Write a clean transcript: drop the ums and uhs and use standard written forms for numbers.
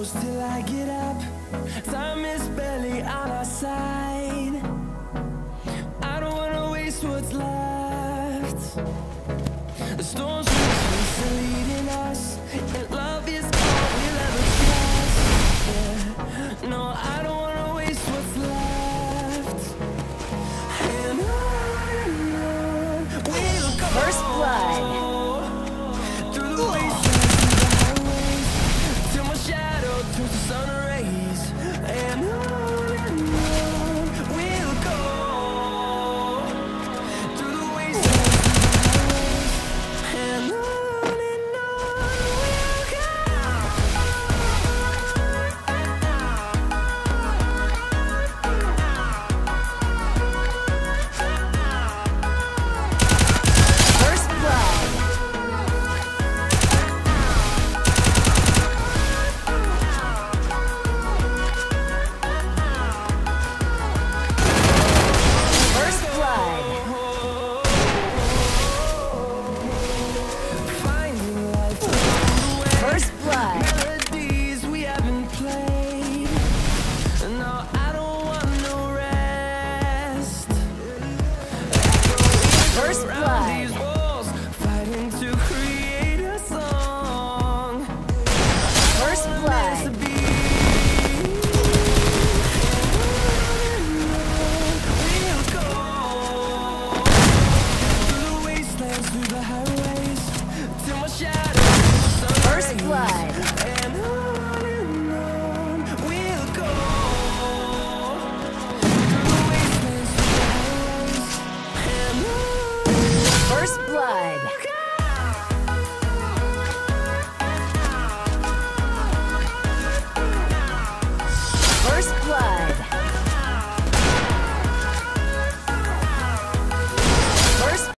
close till I get up. Time is barely on our side. I don't wanna waste what's left. The storms we're chasing leading us, and love is all we'll ever trust. Yeah. No, I don't wanna waste what's